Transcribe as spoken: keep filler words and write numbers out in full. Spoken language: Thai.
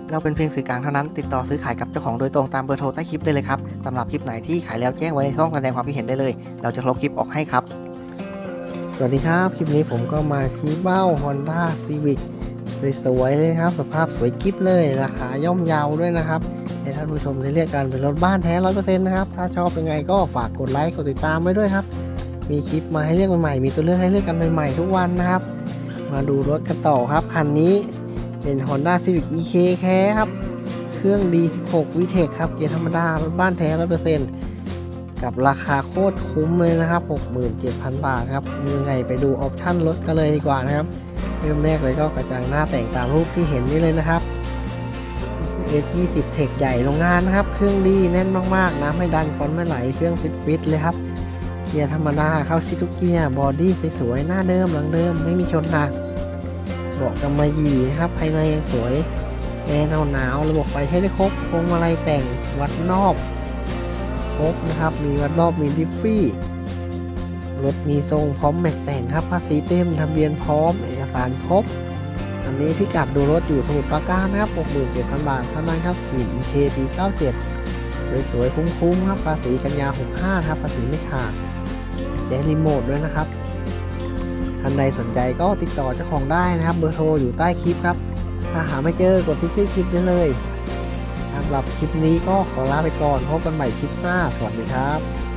เราเป็นเพียงสื่อกลางเท่านั้นติดต่อซื้อขายกับเจ้าของโดยตรงตามเบอร์โทรใต้คลิปได้เลยครับสำหรับคลิปไหนที่ขายแล้วแจ้งไว้ในช่องแสดงความคิดเห็นได้เลยเราจะลบคลิปออกให้ครับสวัสดีครับคลิปนี้ผมก็มาชี้เบ้า Honda Civic สวยๆเลยครับสภาพสวยกิ๊บเลยราคาย่อมเยาด้วยนะครับให้ท่านผู้ชมได้เรียกกันเป็นรถบ้านแท้ ร้อยเปอร์เซ็นต์ นะครับถ้าชอบยังไงก็ฝากกดไลค์กดติดตามไว้ด้วยครับมีคลิปมาให้เลือกใหม่ๆมีตัวเลือกให้เลือกกันใหม่ๆทุกวันนะครับมาดูรถกันต่อครับคันนี้เป็น Honda Civic อี เค Care ครับเครื่อง ดี สิบหก วี เทค ครับเกียร์ธรรมดารถบ้านแท้ ร้อยเปอร์เซ็นต์ กับราคาโคตรคุ้มเลยนะครับ หกหมื่นเจ็ดพัน บาทครับยังไงไปดูออปชั่นรถกันเลยดีกว่านะครับเริ่มแรกเลยก็กระจังหน้าแต่งตามรูปที่เห็นนี่เลยนะครับ เอส ยี่สิบ Tech ใหญ่โรงงานนะครับเครื่องดีแน่นมากๆน้ำไม่ดันฟอนต์ไม่ไหลเครื่องฟิตๆเลยครับเกียร์ธรรมดาเข้าชิดทุกเกียร์บอดี้สวยๆหน้าเดิมหลังเดิมไม่มีชนหนักเบาะกำมะหยี่นะครับภายในยังสวยแอร์หนาวๆระบบไฟใช้ได้ครบพวงมาลัยแต่งวัดนอกครบนะครับมีวัดรอบมีดิฟฟี่รถมีทรงพร้อมแม็กแต่งครับภาษีเต็มทะเบียนพร้อมเอกสารครบอันนี้พิกัดดูรถอยู่สมุทรปราการนะครับ หกหมื่นเจ็ดพัน บาทเท่านั้นครับสี อี เค ปี เก้าเจ็ดสวยๆคุ้มๆครับภาษีกันยาหกห้าครับภาษีไม่ขาดแจ้งรีโมทด้วยนะครับท่านใดสนใจก็ติดต่อเจ้าของได้นะครับเบอร์โทรอยู่ใต้คลิปครับถ้าหาไม่เจอกดที่ชื่อคลิปได้เลยสำหรับคลิปนี้ก็ขอลาไปก่อนพบกันใหม่คลิปหน้าสวัสดีครับ